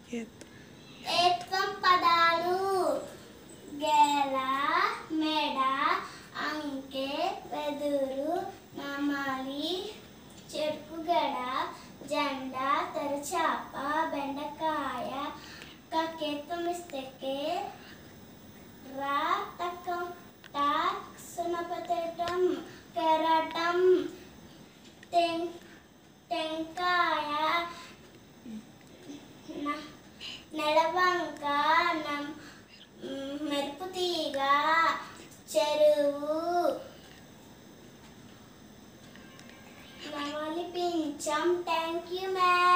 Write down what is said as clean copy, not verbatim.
ఏత్వం పదాలు గెల మెడ అంకె వెదురు నమలి చెరుకుగడ జెండ తెరచాప బెండకాయ కకేత్వం ఇస్తకే రా తక్కం టాక్ సునపతటం కెరటం టెంకాయ నెలవంక మెరుపు తీగ చెరువు నవలి పించం. Thank you ma'am.